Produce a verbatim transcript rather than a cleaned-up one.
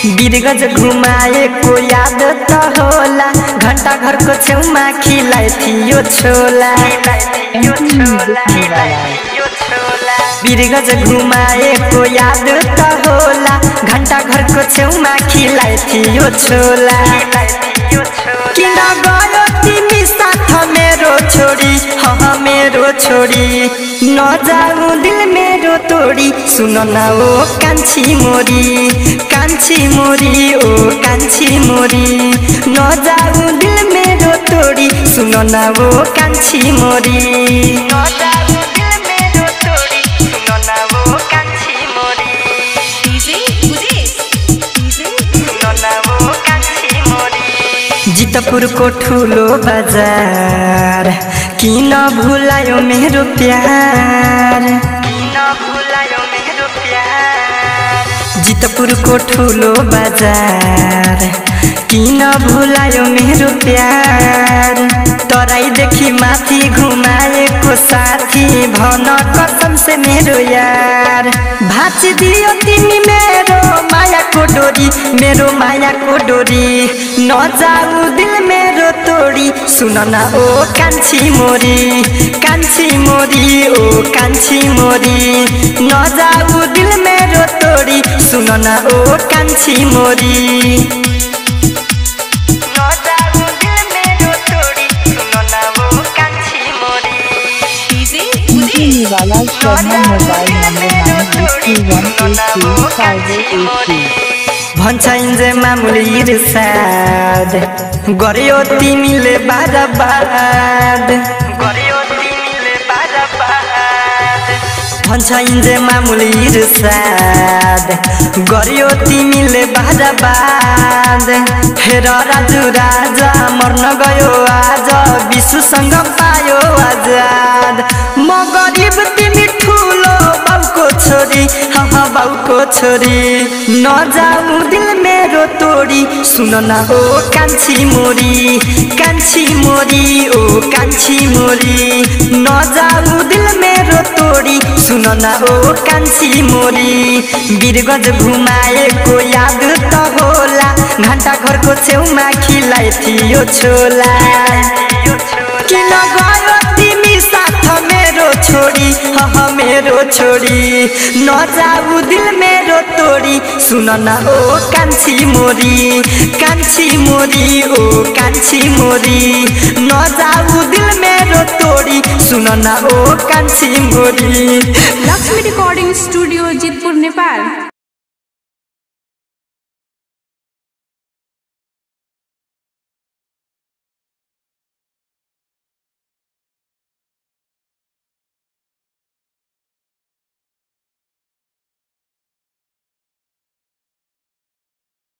बिरगज घुमाए को याद तो होला, घंटा घर को छेउमा खिलाए थियो छोला। बिरगज घुमाए को याद तो होला, घंटा घर को छेउमा खिलाए थियो छोला। किन गयो तिमी साथ मेरो छोरी, हाँ मेरो छोरी, न जाऊ दिल मेरो तोड़ी। सुन न ओ कान्छी मोरी, कान्छी मोरी ओ कान्छी मोरी, न जाऊ दिल मेरो तोड़ी। सुन न ओ कान्छी मोरी, न जाऊ दिल मेरो तोड़ी। सुन न ओ कान्छी मोरी, सुन न ओ कान्छी मोरी। जितपुर को ठुलो बजार, किन भुलायो मेरो प्यार, किन भुलायो मेरो प्यार। जितपुर को ठुलो बजार, किन भुलायो मेरो प्यार। तराई देखि माथि घुमाएको साथी, भन कसम से मेरो यार। भाँची दियो तिमी मेरो माया को डोरी, मेरो माया को डोरी, न जाऊ दिल मेरो तोड़ी। सुन न ओ कान्छी मोरी, कान्छी मोरी ओ कान्छी मोरी, न जाऊ दिल मेरो तोड़ी। सुन न ओ कान्छी मोरी, वाला Sharma mobile number nine one eight three five eight three. भन्छन् जे मामुली रिसाद गर्यो तिमीले बर्बाद, गर्यो तिमीले बर्बाद। भन्छन् जे मामुली रिसाद गर्यो तिमीले बर्बाद। हेर राजु राजा मर्न गयो आज, विश्वसँग पायो आजाद। म गरीब तिमी ठुलो बाउको छोरी, हाँ बाउको छोरी, न जाऊ दिल मेरो तोड़ी। सुन न ओ कान्छी मोरी, कान्छी मोरी ओ कान्छी मोरी, न जाऊ दिल मेरो तोड़ी। सुन न ओ कान्छी मोरी। बिरगज घुमाएको याद त होला, घंटा घर को छेउमा खिलाए थियो छोला। किन गयो तिमी साथ मेरो छोरी, हाँ मेरो छोरी, न जाऊ दिल मेरो तोड़ी। सुन न ओ कान्छी मोरी, कान्छी मोरी ओ कान्छी मोरी, न जाऊ दिल मेरो तोड़ी। सुन न ओ कान्छी मोरी। Lakshmi recording studio Jitpur Nepal.